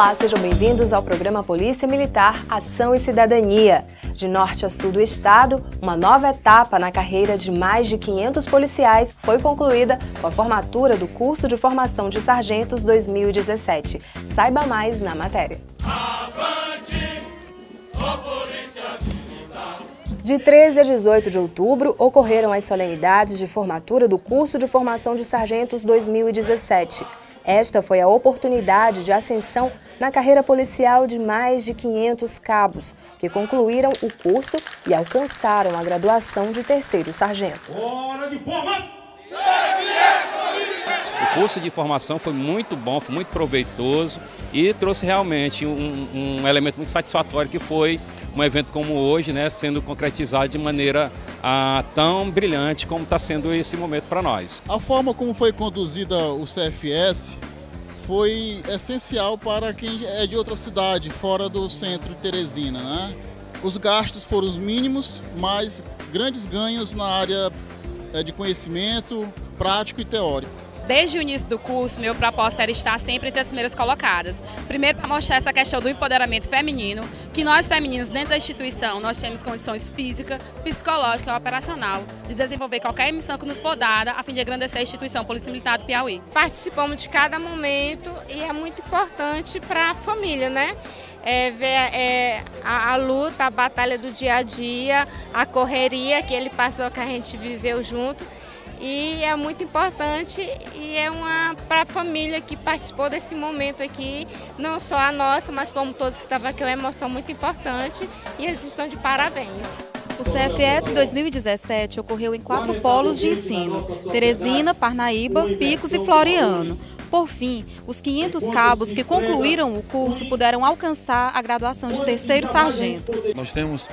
Olá, sejam bem-vindos ao programa Polícia Militar Ação e Cidadania. De norte a sul do estado, uma nova etapa na carreira de mais de 500 policiais foi concluída com a formatura do curso de formação de sargentos 2017. Saiba mais na matéria. De 13 a 18 de outubro, ocorreram as solenidades de formatura do curso de formação de sargentos 2017. Esta foi a oportunidade de ascensão na carreira policial de mais de 500 cabos, que concluíram o curso e alcançaram a graduação de terceiro sargento. Hora de formar! O curso de formação foi muito bom, foi muito proveitoso e trouxe realmente um elemento muito satisfatório, que foi um evento como hoje, né, sendo concretizado de maneira tão brilhante como está sendo esse momento para nós. A forma como foi conduzida o CFS foi essencial para quem é de outra cidade, fora do centro de Teresina, né? Os gastos foram os mínimos, mas grandes ganhos na área de conhecimento prático e teórico. Desde o início do curso, meu propósito era estar sempre entre as primeiras colocadas. Primeiro, para mostrar essa questão do empoderamento feminino, que nós femininos dentro da instituição, nós temos condições física, psicológica e operacional de desenvolver qualquer missão que nos for dada, a fim de engrandecer a instituição Polícia Militar do Piauí. Participamos de cada momento e é muito importante para a família, né? Ver a luta, a batalha do dia a dia, a correria que ele passou, que a gente viveu junto. E é muito importante e é para a família que participou desse momento aqui, não só a nossa, mas como todos que estavam aqui, é uma emoção muito importante e eles estão de parabéns. O CFS 2017 ocorreu em 4 polos de ensino: Teresina, Parnaíba, Picos e Floriano. Por fim, os 500 cabos que concluíram o curso puderam alcançar a graduação de terceiro sargento. Nós temos,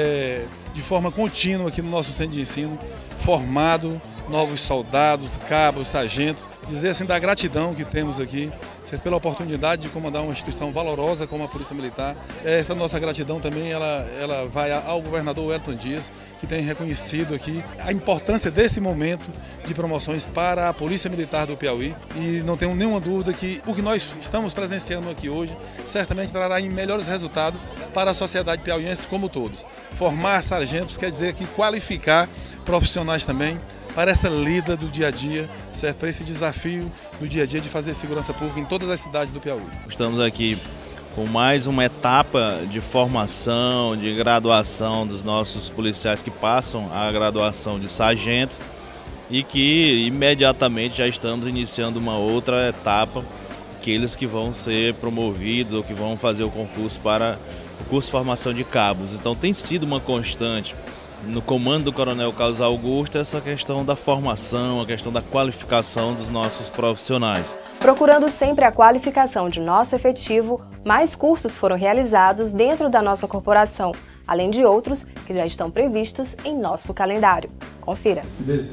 de forma contínua aqui no nosso centro de ensino, formado novos soldados, cabos, sargentos. Dizer assim da gratidão que temos aqui, pela oportunidade de comandar uma instituição valorosa como a Polícia Militar. Essa nossa gratidão também ela vai ao governador Wellington Dias, que tem reconhecido aqui a importância desse momento de promoções para a Polícia Militar do Piauí. E não tenho nenhuma dúvida que o que nós estamos presenciando aqui hoje certamente trará melhores resultados para a sociedade piauiense como todos. Formar sargentos quer dizer que qualificar profissionais também para essa lida do dia a dia, certo? Para esse desafio do dia a dia de fazer segurança pública em todas as cidades do Piauí. Estamos aqui com mais uma etapa de formação, de graduação dos nossos policiais que passam a graduação de sargentos e que imediatamente já estamos iniciando uma outra etapa, aqueles que vão ser promovidos ou que vão fazer o concurso para o curso de formação de cabos. Então tem sido uma constante no comando do Coronel Carlos Augusto essa questão da formação, a questão da qualificação dos nossos profissionais. Procurando sempre a qualificação de nosso efetivo, mais cursos foram realizados dentro da nossa corporação, além de outros que já estão previstos em nosso calendário. Confira.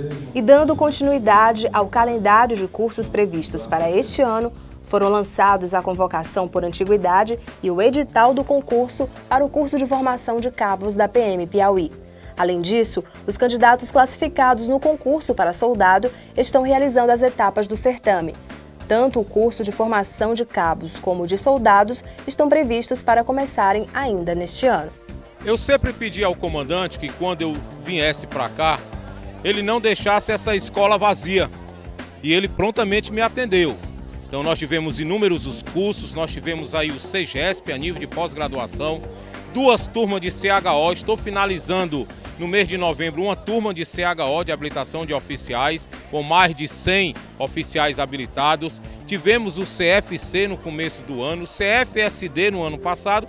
E dando continuidade ao calendário de cursos previstos para este ano, foram lançados a convocação por antiguidade e o edital do concurso para o curso de formação de cabos da PM Piauí. Além disso, os candidatos classificados no concurso para soldado estão realizando as etapas do certame. Tanto o curso de formação de cabos como o de soldados estão previstos para começarem ainda neste ano. Eu sempre pedi ao comandante que quando eu viesse para cá, ele não deixasse essa escola vazia. E ele prontamente me atendeu. Então nós tivemos inúmeros os cursos, nós tivemos aí o CEGESP a nível de pós-graduação, 2 turmas de CHO, estou finalizando no mês de novembro uma turma de CHO, de habilitação de oficiais, com mais de 100 oficiais habilitados. Tivemos o CFC no começo do ano, CFSD no ano passado,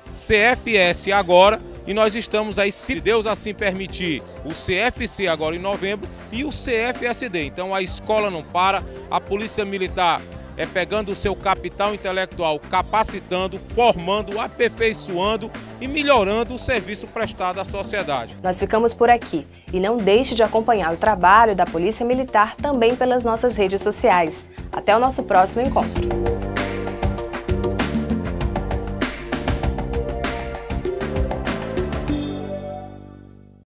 CFS agora, e nós estamos aí, se Deus assim permitir, o CFC agora em novembro e o CFSD. Então a escola não para, a Polícia Militar pegando o seu capital intelectual, capacitando, formando, aperfeiçoando e melhorando o serviço prestado à sociedade. Nós ficamos por aqui e não deixe de acompanhar o trabalho da Polícia Militar também pelas nossas redes sociais. Até o nosso próximo encontro.